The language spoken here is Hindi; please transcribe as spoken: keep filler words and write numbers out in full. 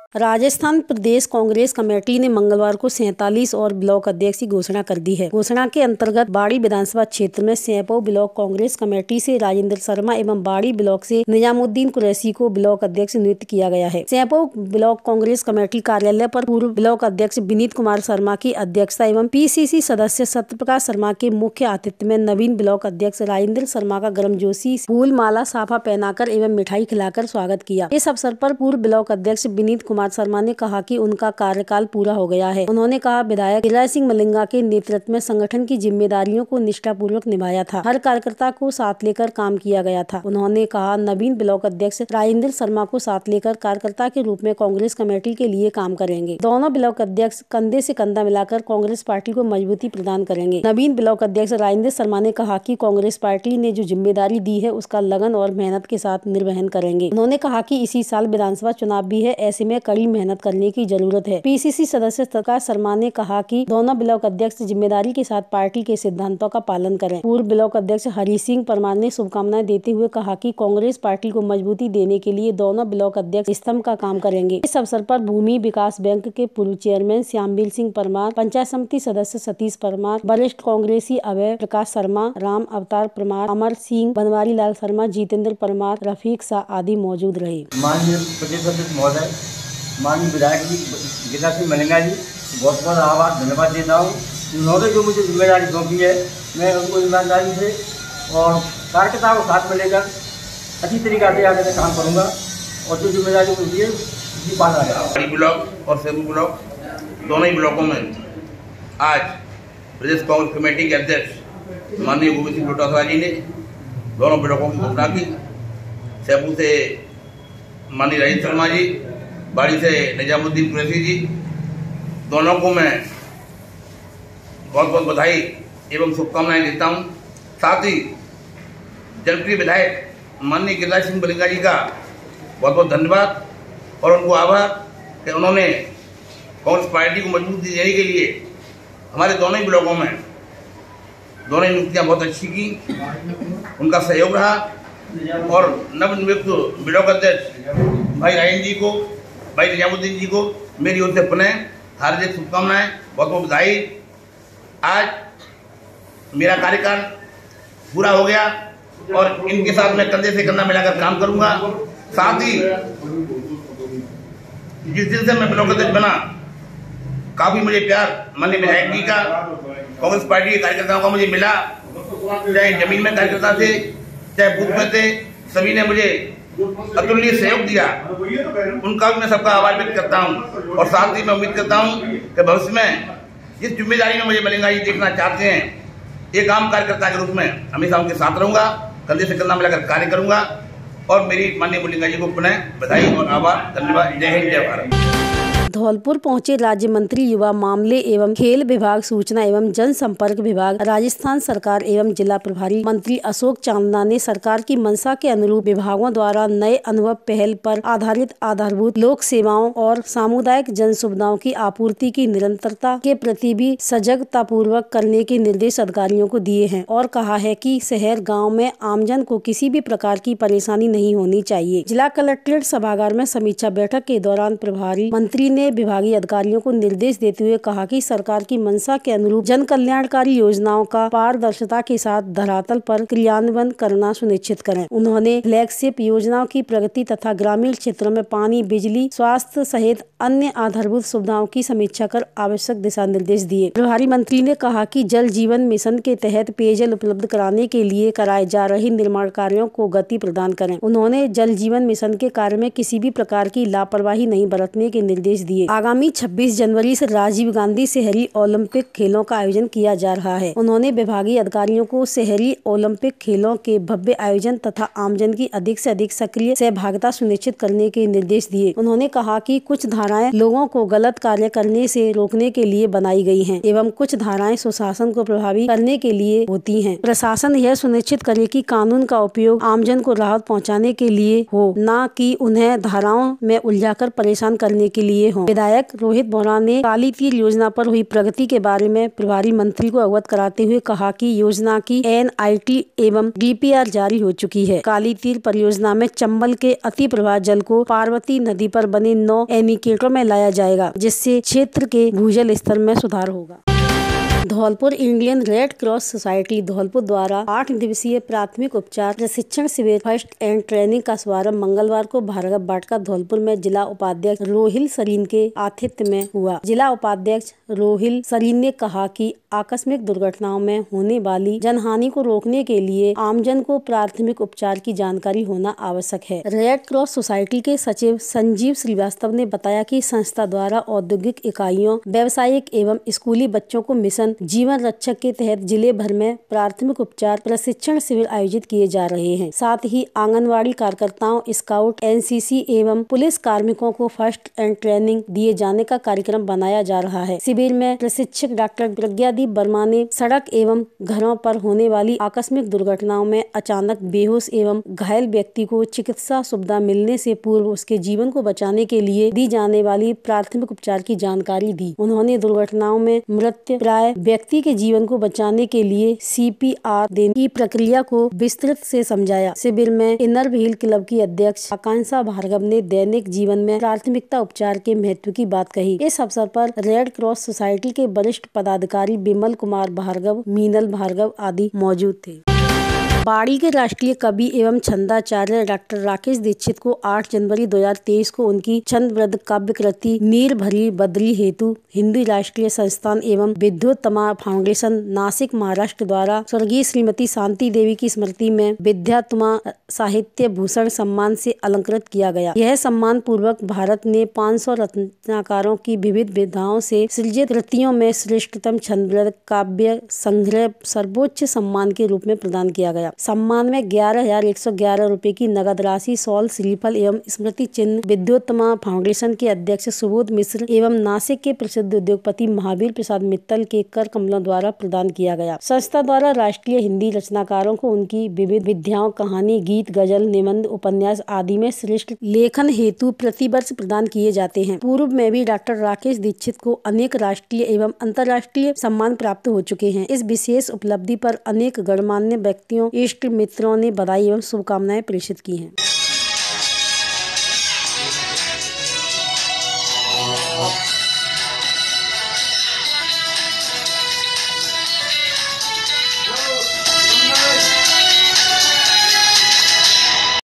राजस्थान प्रदेश कांग्रेस कमेटी ने मंगलवार को सैंतालीस और ब्लॉक अध्यक्ष की घोषणा कर दी है। घोषणा के अंतर्गत बाड़ी विधानसभा क्षेत्र में सैंपौ ब्लॉक कांग्रेस कमेटी से राजेंद्र शर्मा एवं बाड़ी ब्लॉक से निजामुद्दीन कुरैशी को ब्लॉक अध्यक्ष नियुक्त किया गया है। सैंपौ ब्लॉक कांग्रेस कमेटी कार्यालय पर पूर्व ब्लॉक अध्यक्ष विनीत कुमार शर्मा की अध्यक्षता एवं पीसीसी सदस्य सत्यप्रकाश शर्मा के मुख्य आतिथ्य में नवीन ब्लॉक अध्यक्ष राजेंद्र शर्मा का गर्मजोशी फूल माला साफा पहनाकर एवं मिठाई खिलाकर स्वागत किया। इस अवसर पर पूर्व ब्लॉक अध्यक्ष विनीत कुमार शर्मा ने कहा कि उनका कार्यकाल पूरा हो गया है। उन्होंने कहा, विधायक गिरिराज सिंह मलिंगा के नेतृत्व में संगठन की जिम्मेदारियों को निष्ठापूर्वक निभाया था। हर कार्यकर्ता को साथ लेकर काम किया गया था। उन्होंने कहा, नवीन ब्लॉक अध्यक्ष राजेंद्र शर्मा को साथ लेकर कार्यकर्ता के रूप में कांग्रेस कमेटी के लिए काम करेंगे। दोनों ब्लॉक अध्यक्ष कंधे से कंधा मिलाकर कांग्रेस पार्टी को मजबूती प्रदान करेंगे। नवीन ब्लॉक अध्यक्ष राजेंद्र शर्मा ने कहा कि कांग्रेस पार्टी ने जो जिम्मेदारी दी है उसका लगन और मेहनत के साथ निर्वहन करेंगे। उन्होंने कहा कि इसी साल विधानसभा चुनाव भी है, ऐसे में कड़ी मेहनत करने की जरूरत है। पीसीसी सदस्य सत्यप्रकाश शर्मा ने कहा कि दोनों ब्लॉक अध्यक्ष जिम्मेदारी के साथ पार्टी के सिद्धांतों का पालन करें। पूर्व ब्लॉक अध्यक्ष हरि सिंह परमार ने शुभकामनाएं देते हुए कहा कि कांग्रेस पार्टी को मजबूती देने के लिए दोनों ब्लॉक अध्यक्ष स्तंभ का काम करेंगे। इस अवसर पर भूमि विकास बैंक के पूर्व चेयरमैन श्यामवीर सिंह परमार, पंचायत समिति सदस्य सतीश परमार, वरिष्ठ कांग्रेसी अभय प्रकाश शर्मा, राम अवतार परमार, अमर सिंह, बनवारी लाल शर्मा, जितेंद्र परमार, रफीक शाह आदि मौजूद रहे। माननीय महोदय, माननीय विधायक जी गिरिराज सिंह मलिंगा जी, बहुत बहुत आभार धन्यवाद देता हूँ। उन्होंने जो मुझे जिम्मेदारी सौंपी है, मैं उनको ईमानदारी से और कार्यकर्ता को साथ में लेकर अच्छी तरीके से आगे काम करूँगा और जो जिम्मेदारी मुझे है उसकी पालना करूँगा। बाड़ी ब्लॉक और सैंपौ ब्लॉक दोनों ही ब्लॉकों में आज प्रदेश कांग्रेस कमेटी के अध्यक्ष माननीय गोविंद सिंह डोटासरा जी ने दोनों ब्लॉकों की घोषणा की। सैंपौ से माननीय राजेंद्र शर्मा जी, बाड़ी से निजामुद्दीन कुरैशी जी, दोनों को मैं बहुत बहुत बधाई एवं शुभकामनाएं देता हूं। साथ ही जनप्रिय विधायक माननीय गिरिराज सिंह मलिंगा जी का बहुत बहुत धन्यवाद और उनको आभार कि उन्होंने कांग्रेस पार्टी को मजबूती देने के लिए हमारे दोनों ही ब्लॉकों में दोनों ही नियुक्तियाँ बहुत अच्छी की, उनका सहयोग रहा और नवनियुक्त ब्लॉक अध्यक्ष भाई राजेंद्र जी को, भाई निजामुद्दीन जी को मेरी ओर से पुनः हार्दिक शुभकामनाएं, बहुत बहुत बधाई। आज मेरा कार्यकाल पूरा हो गया और इनके साथ मैं कंधे से कंधा मिलाकर काम करूंगा। साथ ही जिस दिन से मैं ब्लॉक अध्यक्ष बना, काफी मुझे प्यार माननीय विधायक जी का, कांग्रेस पार्टी के कार्यकर्ताओं का मुझे मिला, चाहे जमीन में कार्यकर्ता थे चाहे बूथ में थे, सभी ने मुझे अतुलनीय सहयोग दिया। उनका भी मैं सबका आभार व्यक्त करता हूं और साथ ही मैं उम्मीद करता हूं कि भविष्य में जिस जिम्मेदारी में मुझे मलिंगा जी देखना चाहते हैं, एक आम कार्यकर्ता के रूप में हमेशा उनके साथ रहूंगा, कंधे से कंधा मिलाकर कार्य करूंगा और मेरी माननीय मलिंगा जी को पुनः बधाई और आभार, धन्यवाद। जय हिंद, जय भारत। धौलपुर पहुंचे राज्य मंत्री युवा मामले एवं खेल विभाग, सूचना एवं जनसंपर्क विभाग, राजस्थान सरकार एवं जिला प्रभारी मंत्री अशोक चांदना ने सरकार की मंशा के अनुरूप विभागों द्वारा नए अनुभव पहल पर आधारित आधारभूत लोक सेवाओं और सामुदायिक जन सुविधाओं की आपूर्ति की निरंतरता के प्रति भी सजगता पूर्वक करने के निर्देश अधिकारियों को दिए हैं और कहा है कि शहर गाँव में आमजन को किसी भी प्रकार की परेशानी नहीं होनी चाहिए। जिला कलेक्ट्रेट सभागार में समीक्षा बैठक के दौरान प्रभारी मंत्री ने विभागीय अधिकारियों को निर्देश देते हुए कहा कि सरकार की मंशा के अनुरूप जन कल्याणकारी योजनाओं का पारदर्शिता के साथ धरातल पर क्रियान्वयन करना सुनिश्चित करें। उन्होंने फ्लैगशिप योजनाओं की प्रगति तथा ग्रामीण क्षेत्रों में पानी, बिजली, स्वास्थ्य सहित अन्य आधारभूत सुविधाओं की समीक्षा कर आवश्यक दिशा निर्देश दिए। प्रभारी मंत्री ने कहा कि जल जीवन मिशन के तहत पेयजल उपलब्ध कराने के लिए कराए जा रहे निर्माण कार्यों को गति प्रदान करें। उन्होंने जल जीवन मिशन के कार्य में किसी भी प्रकार की लापरवाही नहीं बरतने के निर्देश दिए। आगामी छब्बीस जनवरी से राजीव गांधी शहरी ओलंपिक खेलों का आयोजन किया जा रहा है। उन्होंने विभागीय अधिकारियों को शहरी ओलंपिक खेलों के भव्य आयोजन तथा आमजन की अधिक से अधिक सक्रिय सहभागिता सुनिश्चित करने के निर्देश दिए। उन्होंने कहा कि कुछ धाराएं लोगों को गलत कार्य करने से रोकने के लिए बनाई गई हैं एवं कुछ धाराएं सुशासन को प्रभावी करने के लिए होती हैं। प्रशासन यह सुनिश्चित करे कि कानून का उपयोग आमजन को राहत पहुँचाने के लिए हो, न कि उन्हें धाराओं में उलझाकर परेशान करने के लिए हो। हों। विधायक रोहित बोहरा ने काली तीर योजना पर हुई प्रगति के बारे में प्रभारी मंत्री को अवगत कराते हुए कहा कि योजना की एन आई टी एवं डी पी आर जारी हो चुकी है। काली तीर परियोजना में चंबल के अति प्रवाह जल को पार्वती नदी पर बने नौ एनीकेटरों में लाया जाएगा, जिससे क्षेत्र के भूजल स्तर में सुधार होगा। Dholpur Indian red cross society Dholpur द्वारा आठ दिवसीय प्राथमिक उपचार प्रशिक्षण शिविर फर्स्ट एंड ट्रेनिंग का शुभारंभ मंगलवार को भार्गव बाटका धौलपुर में जिला उपाध्यक्ष रोहिल सरीन के आतिथ्य में हुआ। जिला उपाध्यक्ष रोहिल सरीन ने कहा कि आकस्मिक दुर्घटनाओं में होने वाली जनहानि को रोकने के लिए आमजन को प्राथमिक उपचार की जानकारी होना आवश्यक है। रेड क्रॉस सोसाइटी के सचिव संजीव श्रीवास्तव ने बताया कि संस्था द्वारा औद्योगिक इकाइयों, व्यावसायिक एवं स्कूली बच्चों को मिशन जीवन रक्षक के तहत जिले भर में प्राथमिक उपचार प्रशिक्षण शिविर आयोजित किए जा रहे हैं। साथ ही आंगनवाड़ी कार्यकर्ताओं, स्काउट, एन सी सी एवं पुलिस कार्मिकों को फर्स्ट एंड ट्रेनिंग दिए जाने का कार्यक्रम बनाया जा रहा है। शिविर में प्रशिक्षक डॉक्टर प्रज्ञादीप वर्मा ने सड़क एवं घरों पर होने वाली आकस्मिक दुर्घटनाओं में अचानक बेहोश एवं घायल व्यक्ति को चिकित्सा सुविधा मिलने से पूर्व उसके जीवन को बचाने के लिए दी जाने वाली प्राथमिक उपचार की जानकारी दी। उन्होंने दुर्घटनाओं में मृत्यु प्राय व्यक्ति के जीवन को बचाने के लिए सी पी आर देने की प्रक्रिया को विस्तृत से समझाया। शिविर में इनर व्हील क्लब की अध्यक्ष आकांक्षा भार्गव ने दैनिक जीवन में प्राथमिकता उपचार के महत्व की बात कही। इस अवसर पर रेड क्रॉस सोसाइटी के वरिष्ठ पदाधिकारी विमल कुमार भार्गव, मीनल भार्गव आदि मौजूद थे। बाड़ी के राष्ट्रीय कवि एवं छंदाचार्य डॉक्टर राकेश दीक्षित को आठ जनवरी दो हज़ार तेईस को उनकी छंदबद्ध काव्य कृति नीर भरी बद्री हेतु हिंदी राष्ट्रीय संस्थान एवं विद्योत्तमा फाउंडेशन नासिक महाराष्ट्र द्वारा स्वर्गीय श्रीमती शांति देवी की स्मृति में विद्यात्मा साहित्य भूषण सम्मान से अलंकृत किया गया। यह सम्मान पूर्वक भारत ने पाँच सौ रचनाकारों की विविध विधाओं से सृजित कृतियों में श्रेष्ठतम छंदबद्ध काव्य संग्रह सर्वोच्च सम्मान के रूप में प्रदान किया गया। सम्मान में ग्यारह हजार एक सौ ग्यारह रूपए की नगद राशि, सॉल, श्रीफल एवं स्मृति चिन्ह विद्योत्तमा फाउंडेशन के अध्यक्ष सुबोध मिश्र एवं नासिक के प्रसिद्ध उद्योगपति महावीर प्रसाद मित्तल के कर कमलों द्वारा प्रदान किया गया। संस्था द्वारा राष्ट्रीय हिंदी रचनाकारों को उनकी विविध विधाओं, कहानी, गीत, गजल, निबंध, उपन्यास आदि में श्रेष्ठ लेखन हेतु प्रतिवर्ष प्रदान किए जाते हैं। पूर्व में भी डॉक्टर राकेश दीक्षित को अनेक राष्ट्रीय एवं अंतर्राष्ट्रीय सम्मान प्राप्त हो चुके हैं। इस विशेष उपलब्धि पर अनेक गणमान्य व्यक्तियों, इष्ट मित्रों ने बधाई एवं शुभकामनाएं प्रेषित की हैं।